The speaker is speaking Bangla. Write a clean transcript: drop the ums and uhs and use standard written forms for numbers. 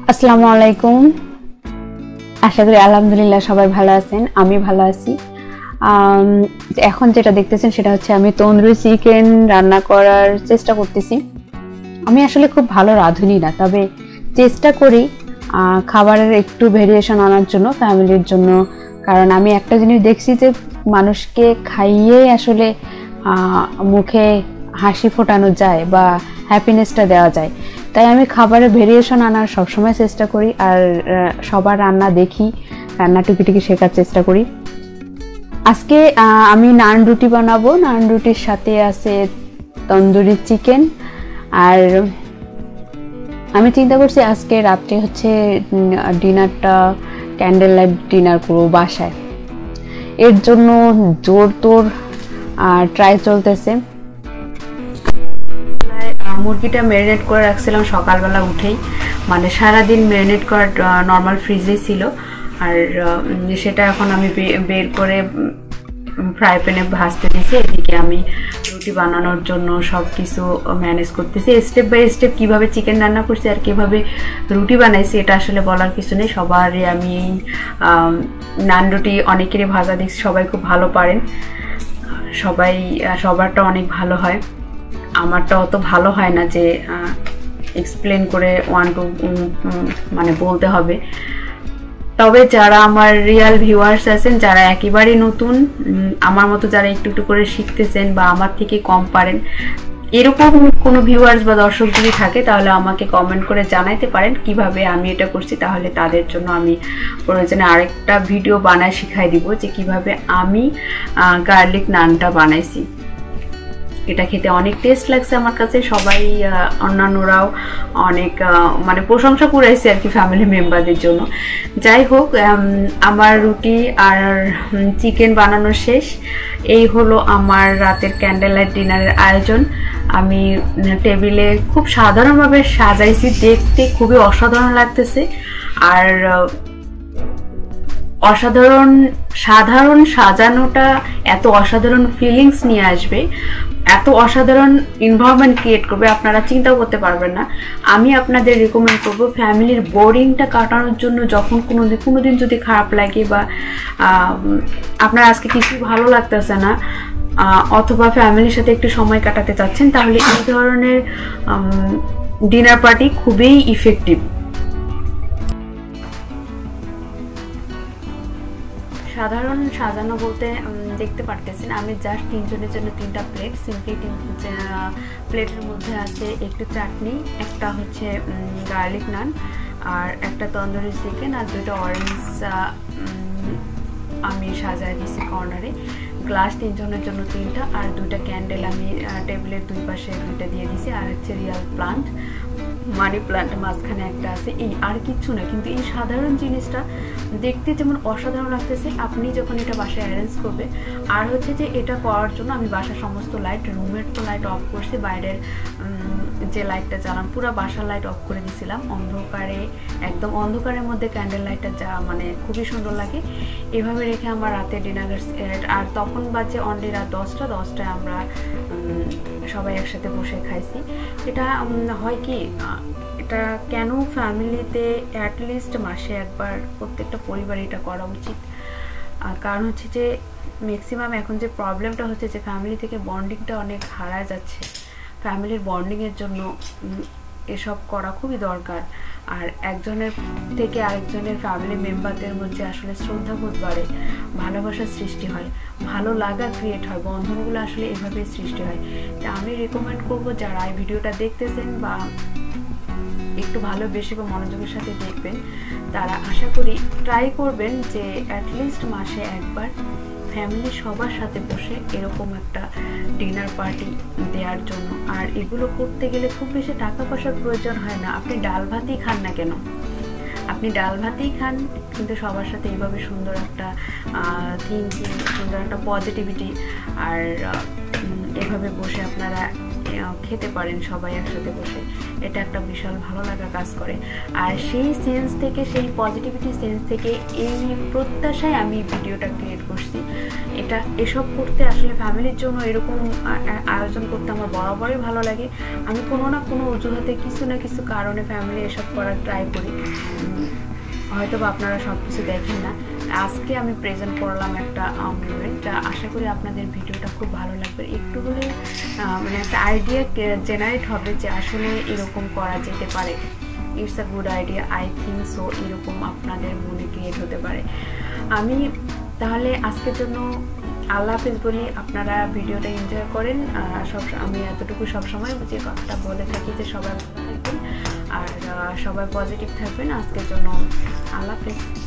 আসসালামু আলাইকুম। আশা করি আলহামদুলিল্লাহ সবাই ভালো আছেন, আমি ভালো আছি। এখন যেটা দেখতেছেন সেটা হচ্ছে আমি তন্দুরি চিকেন রান্না করার চেষ্টা করতেছি। আমি আসলে খুব ভালো রাঁধুনি না, তবে চেষ্টা করি খাবারের একটু ভেরিয়েশন আনার জন্য, ফ্যামিলির জন্য। কারণ আমি একটা জিনিস দেখছি যে মানুষকে খাইয়ে আসলে মুখে হাসি ফোটানো যায় বা হ্যাপিনেসটা দেওয়া যায়। তাই আমি খাবারের ভেরিয়েশন আনার সবসময় চেষ্টা করি, আর সবার রান্না দেখি, রান্না টুকিটুকি শেখার চেষ্টা করি। আজকে আমি নান রুটি বানাবো। নান রুটির সাথে আছে তন্দুরি চিকেন। আর আমি চিন্তা করছি আজকে রাত্রে হচ্ছে ডিনারটা ক্যান্ডেল লাইট ডিনার করবো বাসায়। এর জন্য জোর তোর ট্রাই চলতেছে। মুরগিটা ম্যারিনেট করে রাখছিলাম সকালবেলা উঠেই, মানে সারাদিন ম্যারিনেট করা নর্মাল ফ্রিজেই ছিল। আর সেটা এখন আমি বের করে ফ্রাই প্যানে ভাজতে দিয়েছি। এদিকে আমি রুটি বানানোর জন্য সব কিছু ম্যানেজ করতেছি। স্টেপ বাই স্টেপ কীভাবে চিকেন রান্না করছি আর কীভাবে রুটি বানাইছি এটা আসলে বলার কিছু নেই। সবারই আমি এই নান রুটি অনেকেরই ভাজা দেখছি, সবাই খুব ভালো পারেন, সবারটা অনেক ভালো হয়। আমারটা অত ভালো হয় না যে এক্সপ্লেন করে মানে বলতে হবে। তবে যারা আমার রিয়েল ভিউয়ার্স আছেন, যারা একেবারেই নতুন, আমার মতো যারা একটু একটু করে শিখতেছেন বা আমার থেকে কম পারেন, এরকম কোনো ভিউয়ার্স বা দর্শক যদি থাকে তাহলে আমাকে কমেন্ট করে জানাইতে পারেন কিভাবে আমি এটা করছি। তাহলে তাদের জন্য আমি প্রয়োজনে আরেকটা ভিডিও বানায় শিখাই দিব যে কিভাবে আমি গার্লিক নানটা বানাইছি। এটা খেতে অনেক টেস্ট লাগছে আমার কাছে। সবাই অন্যান্যরাও অনেক মানে প্রশংসা কুড়াইছে আর কি ফ্যামিলি মেম্বারদের জন্য। যাই হোক, আমার রুটি আর চিকেন বানানো শেষ। এই হলো আমার রাতের ক্যান্ডেল লাইট ডিনারের আয়োজন। আমি টেবিলে খুব সাধারণভাবে সাজাইছি, দেখতে খুবই অসাধারণ লাগতেছে। আর সাধারণ সাজানোটা এত অসাধারণ ফিলিংস নিয়ে আসবে, এত অসাধারণ এনভায়রনমেন্ট ক্রিয়েট করবে, আপনারা চিন্তাও করতে পারবেন না। আমি আপনাদের রিকমেন্ড করব ফ্যামিলির বোরিংটা কাটানোর জন্য, যখন কোনো দিন যদি খারাপ লাগে বা আপনার আজকে কিছু ভালো লাগতেছে না, অথবা ফ্যামিলির সাথে একটু সময় কাটাতে চাচ্ছেন, তাহলে এই ধরনের ডিনার পার্টি খুবই ইফেক্টিভ। সাধারণ সাজানো বলতে দেখতে পারতেছেন আমি জাস্ট 3 জনের জন্য 3টা প্লেট, সিম্পলি প্লেটের মধ্যে আছে একটু চাটনি, একটা হচ্ছে গার্লিক নান, আর একটা তন্দুরি চিকেন, আর 2টা অরেঞ্জ আমি সাজায় দিয়েছি কর্নারে। গ্লাস 3 জনের জন্য 3টা, আর 2টা ক্যান্ডেল আমি টেবিলের দুই পাশে 2টা দিয়ে দিয়েছি। আর হচ্ছে রিয়াল প্লান্ট, মানি প্লান্ট মাঝখানে একটা আছে। এই আর কিচ্ছু না, কিন্তু এই সাধারণ জিনিসটা দেখতে যেমন অসাধারণ লাগতেছে আপনি যখন এটা বাসায় অ্যারেঞ্জ করবে। আর হচ্ছে যে এটা করার জন্য আমি বাসার সমস্ত লাইট, রুমের তো লাইট অফ করছি, বাইরের যে লাইটটা জ্বালাম পুরো বাসার লাইট অফ করে দিয়েছিলাম। অন্ধকারে, একদম অন্ধকারের মধ্যে ক্যান্ডেল লাইটটা যা মানে খুবই সুন্দর লাগে। এভাবে রেখে আমার রাতে ডিনার, আর তখন বাজে অনলি রাত 10টায় আমরা সবাই একসাথে বসে খাইছি। এটা হয় কি, এটা কেন ফ্যামিলিতে অ্যাটলিস্ট মাসে একবার প্রত্যেকটা পরিবারে এটা করা উচিত। কারণ হচ্ছে যে ম্যাক্সিমাম এখন যে প্রবলেমটা হচ্ছে যে ফ্যামিলি থেকে বন্ডিংটা অনেক হারায় যাচ্ছে। ফ্যামিলির বন্ডিংয়ের জন্য এসব করা খুবই দরকার। আর একজনের থেকে আরেকজনের ফ্যামিলি মেম্বারদের মধ্যে আসলে শ্রদ্ধাবোধ বাড়ে, ভালোবাসার সৃষ্টি হয়, ভালো লাগা ক্রিয়েট হয়, বন্ধনগুলো আসলে এভাবে সৃষ্টি হয়। তা আমি রেকমেন্ড করবো যারা এই ভিডিওটা দেখতেছেন বা একটু ভালোবেসে বা মনোযোগের সাথে দেখবেন, তারা আশা করি ট্রাই করবেন যে অ্যাটলিস্ট মাসে একবার ফ্যামিলি সবার সাথে বসে এরকম একটা ডিনার পার্টি দেওয়ার জন্য। আর এগুলো করতে গেলে খুব বেশি টাকা পয়সার প্রয়োজন হয় না। আপনি ডাল ভাতই খান না কেন, আপনি ডাল ভাতেই খান, কিন্তু সবার সাথে এইভাবে সুন্দর একটা থিঙ্কিং, সুন্দর একটা পজিটিভিটি, আর এভাবে বসে আপনারা খেতে পারেন সবাই একসাথে বসে। এটা একটা বিশাল ভালো লাগা কাজ করে। আর সেই সেন্স থেকে, সেই পজিটিভিটি সেন্স থেকে এই প্রত্যাশায় আমি ভিডিওটা ক্রিয়েট করছি। এসব করতে আসলে ফ্যামিলির জন্য এরকম আয়োজন করতে আমার বরাবরই ভালো লাগে। আমি কোনো না কোনো অজুহাতে কিছু না কিছু কারণে ফ্যামিলি এসব করার ট্রাই করি, হয়তো বা আপনারা সব কিছু দেখেন না। আজকে আমি প্রেজেন্ট করলাম একটা মুভমেন্ট, আশা করি আপনাদের ভিডিওটা খুব ভালো লাগবে। একটু হলে মানে একটা আইডিয়া জেনারেট হবে যে আসলে এরকম করা যেতে পারে। It's a good idea, I think so. এরকম আপনাদের মনে ক্রিয়েট হতে পারে। আমি তাহলে আজকের জন্য আল্লাহ হাফিজ বলি। আপনারা ভিডিওটা এনজয় করেন। আমি এতটুকু সবসময় যে কথাটা বলে থাকি যে সবাই ভালো থাকবেন আর সবাই পজিটিভ থাকবেন। আজকের জন্য আল্লাহ হাফিজ।